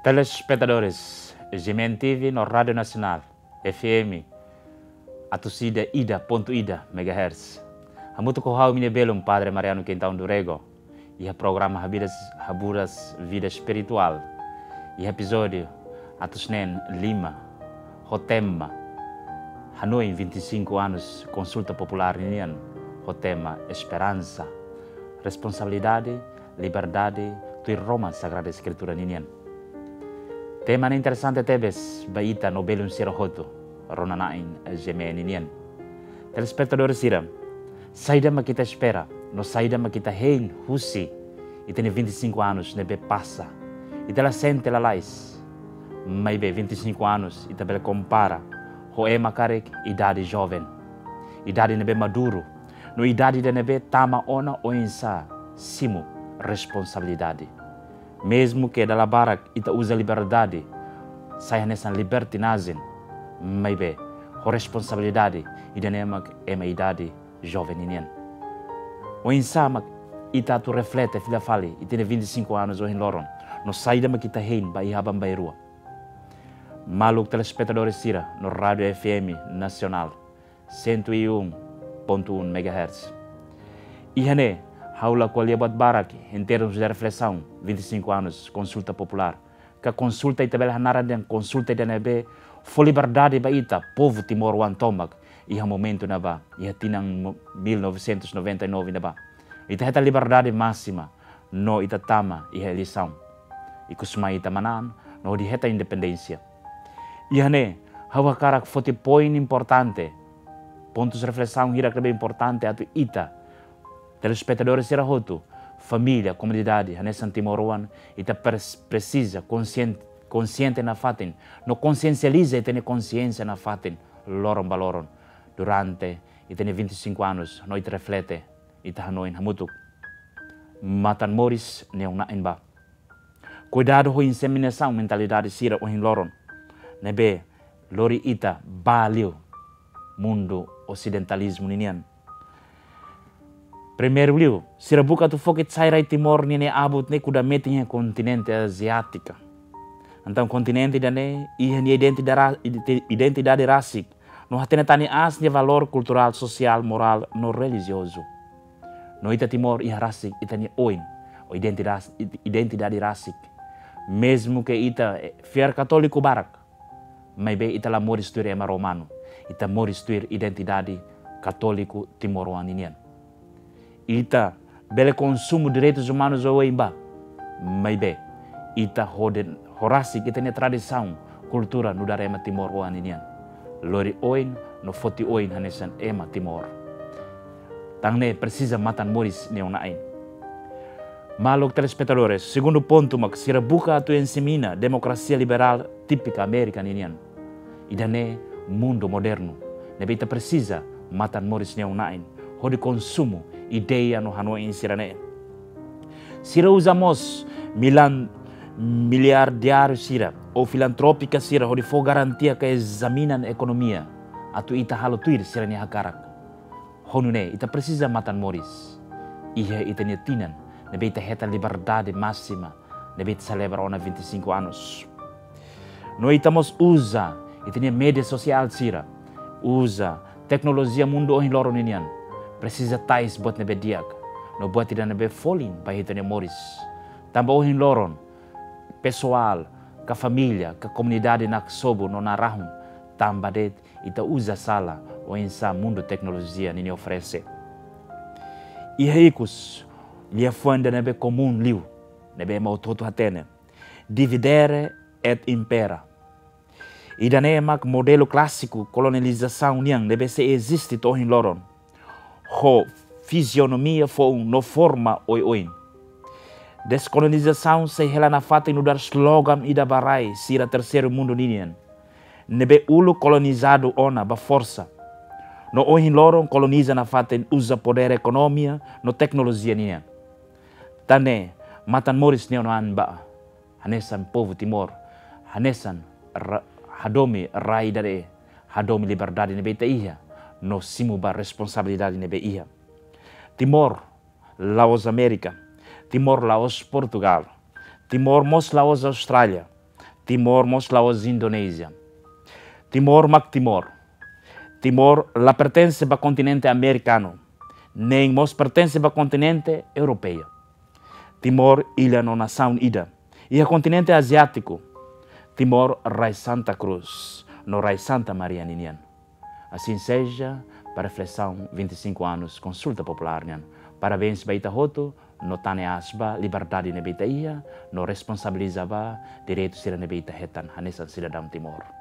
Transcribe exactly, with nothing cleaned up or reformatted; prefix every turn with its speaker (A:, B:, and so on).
A: Telespectadores, G M N T V no Rádio Nacional, F M, atusida ida ponto ida megahertz. Hamutu kohau minha belum Padre Mariano Quintão Durego, e o programa Habidas Haburas Vida Espiritual, e episódio Atusnen Lima, Rotema, Hanoi vinte e cinco anos, consulta popular Ninian, Rotema Esperança, responsabilidade, liberdade, tui Roma Sagrada Escritura Ninian. Tema interessante tebes baita no belum sira hoto ronanain G M N Ninian. Telespectadores sira, saída ma kita espera, no saída ma kita hein husi, e tem vinte e cinco anos nebe passa, e tela sente la lais, mas be vinte e cinco anos e tabela compara, ho é macarek idade jovem, idade nebe maduro, no idade de nebe tama ona o insa simu responsabilidade. Mesmo que dalam barak ita usa liberdade, saya nessa libertinagem, mas be, a responsabilidade e da nemak é uma idade jovem ninian. O insama ita tu reflete filha fali, e tem vinte e cinco anos o loron, no saída ma kita hein ba ihabam ba rua. Maluk telespectadores sira no Rádio F M Nacional, cento e um ponto um megahertz. Ihane Haula Qualiabat Barak, em termos de reflexão, vinte e cinco anos, consulta popular. Que a consulta e tabela hanaradan, consulta de nebe, foi liberdade baita, povo Timor-Wan Tomak, e há momento na ba, e há tinang mil novecentos e noventa e nove na ba. Ita heta liberdade máxima, no ita tama e eleição. E kusma ita manan, no di heta independência. E hane, hawa karak foti point importante, pontos de reflexão hira que importante atu ita, telespectadores será roto, família, comunidade, nessa Timor-Wan, e tá precisa, consciente, consciente na fatin, no consciencializa e tem consciência na fatin, loron baloron, durante, e tem vinte e cinco anos, nós reflete, e tá noin hamutuk, matan moris neong nain ba. Cuidado com inseminação, mentalidade sira o loron, nebe, lori ita, baliu, mundo ocidentalismo ninian. Primeiro liu, sira buka tu fokit sairai Timor nene abut ne kuda metinha kontinente asiática. Então kontinente dane iha ni identidade identidade rasik, no hatena tani asnya valor cultural, social, moral, no religioso. No ita Timor iha rasik itani oin, o identidade identidade rasik. Mesmo que ita fiar católico barak, mas be ita la moristuir ema romano, ita moristuir identidade católico timor-waninian. Ita bele consumo direitos humanos ou emba, mas be, ita hoden horasi kita ne tradição, cultura no darema Timor o aninian. Lori oin no foti oin hanesan ema Timor. Tangne precisa matan moris neon nain. Malok telespectadores, segundo ponto mak sira buka tu ensemina democracia liberal típica americana inian. Idane mundo moderno, nebe ita precisa matan moris neon nain. Hodi consumo ideia no Hanoi in Sirane. Sira usamos milan miliardiário sira ou filantrópica sira hodi fo garantia que examinan economia atu ita halo tuir sira ni hakarak. Honune ita precisa matan moris. Ihe ita ni tinan nebe ita heta liberdade máxima nebe ita celebra ona vinte e cinco anos. No itamos usa ita ni media social sira usa tecnologia mundo ohin loro ninian. Precisa tais buat nebe diak, no buat tidak nebe folin para hitane moris. Tambah ohin loron, pessoal, ka família, ka comunidade nak sobo no narahum, tambah det ita usa sala o insa mundo tecnologia nini oferece. Iheikus, lia fuanda nebe comum liu, nebe mautoto hatene, dividere et impera. Idane mak modelo clássico colonialização niang nebe se existe to ohin loron. Ho fisionomia fo no forma oi oi. Descolonização se hela na fata no dar slogan ida barai sira terceiro mundo ninian. Nebe ulo colonizado ona ba força. No ohin loron coloniza na fata usa poder economia no tecnologia nia. Tane matan moris neonan ba. Hanesan povo Timor. Hanesan ra, hadomi rai dare. Hadomi liberdade nebe iha. No simuba responsabilidade nebe ia. Timor, Laos América, Timor Laos Portugal, Timor Mos Laos Austrália, Timor mos laos Indonésia. Timor mak Timor. Timor la pertence ao continente americano, nem mos pertence ao continente europeu. Timor ilha no nação ida. E o continente asiático. Timor rai Santa Cruz, no rai Santa Maria Ninian. Assim seja, para reflexão, vinte e cinco anos, consulta popular, nian. Parabéns, Baita Roto, no tane asba, liberdade na Baita ia, no responsabilizava, direito sila na Baita hetan, hanesan cidadão Timor.